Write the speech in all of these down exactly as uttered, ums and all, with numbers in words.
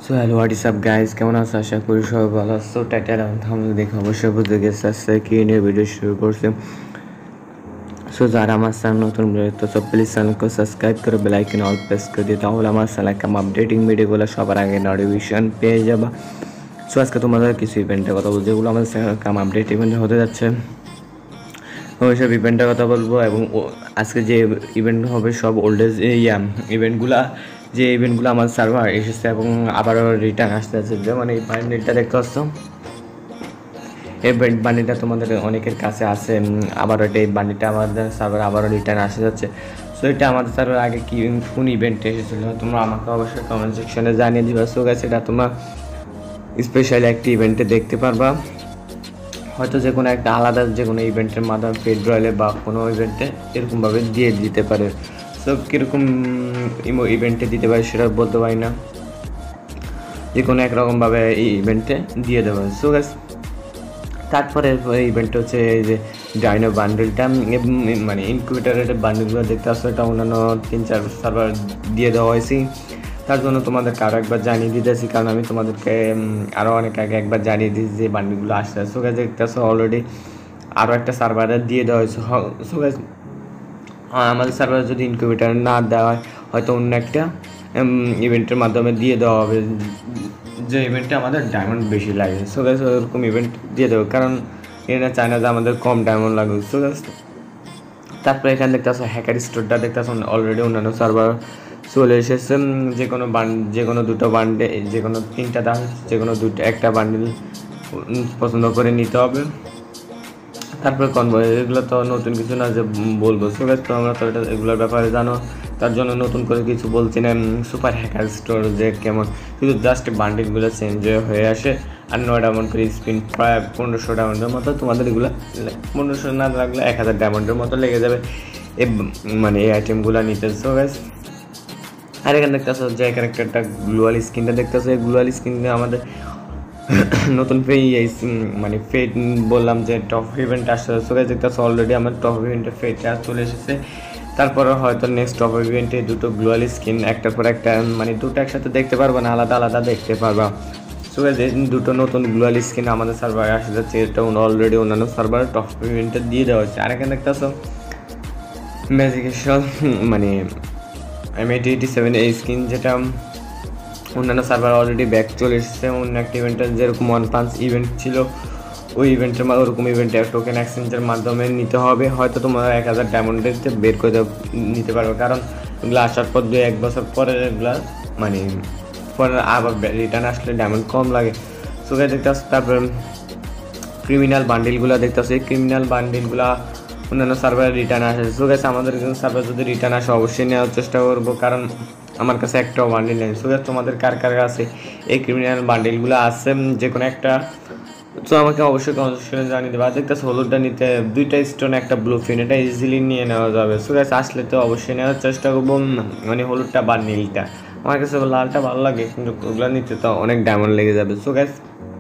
So hello WhatsApp guys, কেমন আছো? আশা করি সবাই ভালো আছো। টাইটেল এবং থাম্বনেল দেখে অবশ্যই বুঝতে গেছে আজকে কি নিয়ে ভিডিও শুরু করছি। সো যারা আমার চ্যানেল নতুন তো সব প্লিজ চ্যানেলকে সাবস্ক্রাইব করে বেল আইকনে অল প্রেস করে দিও, তাহলে আমার চ্যানেলে কাম আপডেটিং ভিডিওগুলো সবার আগে নোটিফিকেশন পেয়ে যাবা। সো আজকে তোমাদের কিছু ইভেন্টের কথা বলবো যেগুলো আমাদের চ্যানেলে কাম আপডেট ইভেন্ট হতে যাচ্ছে। ওইসব ইভেন্টের কথা বলবো এবং আজকে যে ইভেন্ট হবে সব ওল্ডেজ ইয়া ইভেন্টগুলা যে ইভেন্টগুলো আমার সার্ভার এসেছে এবং আবারও রিটার্ন আসতে আছে। যেমন এই বান্ডিলটা দেখতে পাচ্ছ, এই বান্ডিলটা তোমাদের অনেকের কাছে আছে, আবারও এটা এই বান্ডিলটা আমাদের সার্ভার আবারও রিটার্ন আসতে যাচ্ছে। সো এটা আমাদের সার্ভার আগে কি কোন ইভেন্টে এসেছিলো তোমরা আমাকে অবশ্যই কমেন্ট সেকশনে জানিয়ে দিবা। সো গাইস, এটা তোমরা স্পেশাল একটি ইভেন্টে দেখতে পারবা, হয়তো যে কোনো একটা আলাদা যে কোনো ইভেন্টের মাধ্যমে পেড রয়েলে বা কোনো ইভেন্টে এরকমভাবে দিয়ে দিতে পারে। সো কীরকম ইভেন্টে দিতে পারে সেটা বলতে পারি না, যে কোনো একরকমভাবে এই ইভেন্টে দিয়ে দেবে। সো গাইস, তারপরে ইভেন্ট হচ্ছে এই যে ডাইনো বান্ডেলটা, মানে ইনকিউবেটারের বান্ডেলগুলো দেখতে আসছো, এটা অন্যান্য তিন চার সার্ভার দিয়ে দেওয়া হয়েছে। তার জন্য তোমাদেরকে আরও একবার জানিয়ে দিতেছি, কারণ আমি তোমাদেরকে আরও অনেক আগে একবার জানিয়ে দিয়েছি যে বান্ডেলগুলো আসছে। সো গাইস, দেখতে আসছো অলরেডি আরও একটা সার্ভারে দিয়ে দেওয়া হয়েছে। সো গাইস, আমাদের সার্ভারে যদি ইনকিউবেটার না দেওয়া হয় হয়তো অন্য একটা ইভেন্টের মাধ্যমে দিয়ে দেওয়া হবে, যে ইভেন্টে আমাদের ডায়মন্ড বেশি লাগে। সো গাইস, ওরকম ইভেন্ট দিয়ে দেবো, কারণ এটা চায় না যে আমাদের কম ডায়মন্ড লাগবে। সো গাইস, তারপরে এখানে দেখতে আসো হ্যাকার স্টোরটা দেখতে আসো অলরেডি অন্যান্য সার্ভার চলে এসেছে। যে কোনো বান্ড যে কোনো দুটো বান্ডে যে কোনো তিনটা দাম যে কোনো দুটো একটা বান্ডেল পছন্দ করে নিতে হবে। তারপরে কনভয়, এগুলো তো নতুন কিছু না যে বলবো। সো গাইস, তো আমরা তো এটা এগুলোর ব্যাপারে জানো, তার জন্য নতুন করে কিছু বলছি না। সুপার হ্যাকার স্টোর যে কেমন, শুধু জাস্ট বান্ডিলগুলো চেঞ্জ হয়ে আসে আর নয় ডায়মন্ড করে স্পিন, প্রায় পনেরোশো ডায়মন্ডের মতো তোমাদের এগুলো পনেরোশো না লাগলে এক হাজার ডায়মন্ডের মতো লেগে যাবে এ মানে এই আইটেমগুলো নিতে। সো গাইস, আর এখানে দেখতেছো যে ক্যারেক্টারটা গ্লোয়াল স্কিনটা দেখতেছো, এই গ্লোয়াল স্কিনটা আমাদের নতুন ফে মানে ফেট বললাম যে টপ ইভেন্ট আসছে। সো গাইস, দেখতেছো অলরেডি আমার টপ ইভেন্টে ফেটটা চলে এসেছে। তারপরে হয়তো নেক্সট টপ ইভেন্টে দুটো গ্লোয়াল স্কিন একটার পর একটা, মানে দুটো একসাথে দেখতে পারবো না, আলাদা আলাদা দেখতে পারবা। সো গাইস, দুটো নতুন গ্লোয়াল স্কিন আমাদের সার্ভারে আসে যাচ্ছে, এটা অলরেডি অন্যান্য সার্ভারে টপ ইভেন্টে দিয়ে দেওয়া হচ্ছে। আর এখানে দেখতেছো ম্যাজিকেশন মানে এম এইটি এইটি সেভেন এই স্কিন, যেটা অন্যান্য সার্ভার অলরেডি ব্যাক চলে এসেছে। অন্য একটা ইভেন্টের যেরকম ওয়ান পাঞ্চ ইভেন্ট ছিল, ওই ইভেন্টের ওরকম ইভেন্টে টোকেন এক্সচেঞ্জের মাধ্যমে নিতে হবে। হয়তো তোমরা এক হাজার ডায়মন্ডের বের করে নিতে পারবে, কারণ এগুলো আসার পর দুই এক বছর পরে এগুলো মানে পরে আবার রিটার্ন আসলে ডায়মন্ড কম লাগে। সো গাইস, দেখতে আসো তারপরে ক্রিমিনাল বান্ডিলগুলো দেখতে আসো, এই ক্রিমিনাল বান্ডিলগুলো অন্যান্য সার্ভারে রিটার্ন আসে। সো গাইস, আমাদের সার্ভার যদি রিটার্ন আসে অবশ্যই নেওয়ার চেষ্টা করবো, কারণ আমার কাছে একটাও বান্ডিল নেই। সো গাইস, তোমাদের কার কার কাছে এই ক্রিমিনাল বান্ডিলগুলো আছে যে কোনো একটা, তো আমাকে অবশ্যই কমেন্টে জানিয়ে দেবে। আর দেখতেছো হলুদটা নিতে দুইটা স্টোন একটা ব্লু ফিন, এটা ইজিলি নিয়ে নেওয়া যাবে। সো গাইস, আসলে তো অবশ্যই নেওয়ার চেষ্টা করবো, মানে হলুদটা বা নীলটা। আমার কাছে লালটা ভালো লাগে, কিন্তু ওগুলো নিতে তো অনেক ডায়মন্ড লেগে যাবে। সো গাইস,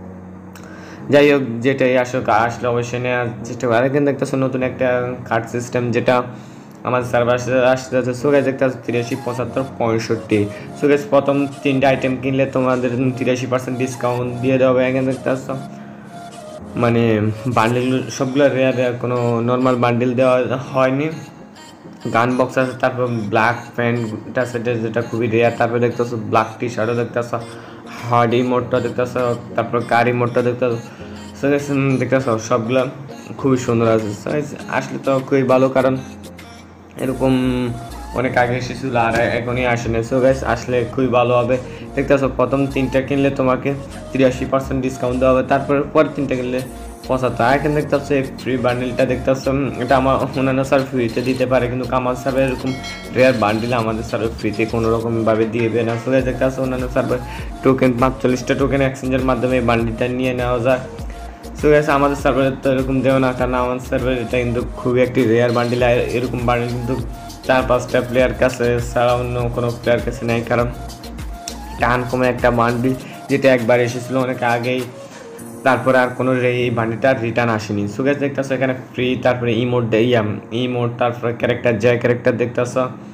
যাই হোক, যেটাই আসুক আসলে অবশ্যই নেওয়ার চেষ্টা করবো। আর এখানে দেখতেছো নতুন একটা কার্ড সিস্টেম, যেটা আমাদের সার্ভার আসতে যাচ্ছে। সো গাইস, দেখতে আসো তিরাশি পঁচাত্তর পঁয়ষট্টি। সো গাইস, প্রথম তিনটা আইটেম কিনলে তোমাদের তিরাশি পার্সেন্ট ডিসকাউন্ট দিয়ে দেওয়া হবে। এখানে দেখতে আসো মানে বান্ডেল সবগুলো রেয়ার রেয়ার, কোনো নর্মাল বান্ডেল দেওয়া হয়নি। গান বক্স আছে, তারপর ব্ল্যাক প্যান্টটা সেটা যেটা খুবই রেয়ার। তারপরে দেখতেছো ব্ল্যাক টি শার্টও দেখতেছো, হার্ডি মোডটা দেখতেছো, তারপর কারি মোডটা দেখতেছো। সো গাইস, দেখতেছো সবগুলো খুবই সুন্দর আছে। সো গাইস, আসলে তো খুবই ভালো, কারণ এরকম অনেক আগে এসেছিল আর এখনই আসে না। সো গাইস, আসলে খুবই ভালো হবে। দেখতেছো প্রথম তিনটা কিনলে তোমাকে তিরাশি পার্সেন্ট ডিসকাউন্ট দেওয়া হবে, তারপরে পরের তিনটা কিনলে পঁচাত্তর। এখানে দেখতেছো এই ফ্রি বান্ডেলটা দেখতেছো, এটা আমার অন্যান্য স্যার ফ্রিতে দিতে পারে, কিন্তু আমার সার্ভে এরকম রেয়ার বান্ডেল আমাদের সার্ভে ফ্রিতে কোনো রকমভাবে দিবে না। সো গাইস, দেখতেছো অন্যান্য সার্ভে টোকেন পাঁচচল্লিশটা টোকেন এক্সচেঞ্জের মাধ্যমে এই বান্ডেলটা নিয়ে নেওয়া যায়। সো গাইস, আমাদের সার্ভারে তো এরকম দেও না, কারণ আমাদের সার্ভারে এটা কিন্তু খুবই একটি রেয়ার বান্ডেল। আর এরকম বান্ডেল কিন্তু চার পাঁচটা প্লেয়ার কাছে ছাড়া অন্য কোনো প্লেয়ার কাছে নেই, কারণ টান কমে একটা বান্ডেল যেটা একবার এসেছিলো অনেক আগেই, তারপরে আর কোনো এই বান্ডেলটা রিটার্ন আসেনি। সো গাইস, দেখতেছো এখানে ফ্রি, তারপরে ইমোট ইয়াম ইমোট, তারপরে ক্যারেক্টার যে ক্যারেক্টার দেখতেছো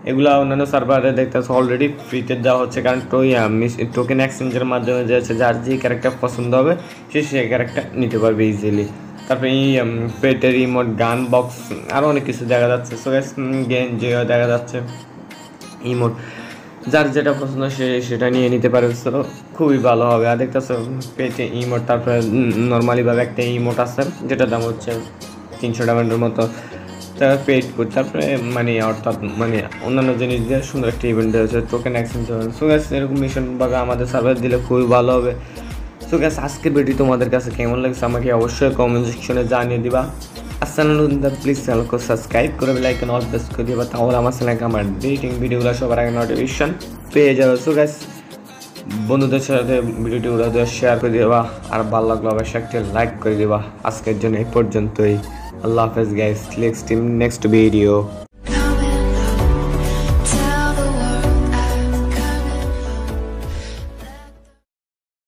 এগুলো অন্যান্য সার্ভারে দেখতেছে অলরেডি ফ্রিতে দেওয়া হচ্ছে, কারণ টোকেন এক্সচেঞ্জের মাধ্যমে যাচ্ছে যার যে ক্যারেক্টার পছন্দ হবে সে সেই ক্যারেক্টার নিতে পারবে ইজিলি। তারপরে এই পেটের ইমোট, গান বক্স, আরও অনেক কিছু দেখা যাচ্ছে। সো গাইস গেম যে দেখা যাচ্ছে ইমোট, যার যেটা পছন্দ সে সেটা নিয়ে নিতে পারে। সো খুবই ভালো হবে। আর দেখতেছো পেটে ইমোট, তারপরে নর্মালিভাবে একটা ইমোট আছে যেটার দাম হচ্ছে তিনশো ডায়মন্ডের মতো, তারপরে পেড করতে, তারপরে মানে অর্থাৎ মানে অন্যান্য জিনিস দিয়ে সুন্দর একটা ইভেন্ট হচ্ছে টোকেন এক্সচেঞ্জ হবে। সো গ্যাস এরকম মিশন ভাবে আমাদের সার্ভার দিলে খুবই ভালো হবে। সো গ্যাস আজকের ভিডিও তোমাদের কাছে কেমন লাগছে আমাকে অবশ্যই কমেন্ট সেকশনে জানিয়ে দিবা। আর চ্যানেল প্লিজ চ্যানেলকে সাবস্ক্রাইব করে বেল আইকন অল প্রেস করে দিবা, তাহলে আমার চ্যানেলকে আমার ডেটিং ভিডিওগুলো সবার আগে নোটিফিকেশন পেয়ে যাবে। সো গ্যাস বন্ধুদের সাথে ভিডিওটি উড়া দেওয়া শেয়ার করে দেবা, আর ভালো লাগলো অবশ্যই একটা লাইক করে দেবা। আজকের জন্য এই পর্যন্তই। আল্লাহ হাফেজ গাইস, নেক্সট নেক্সট ভিডিও।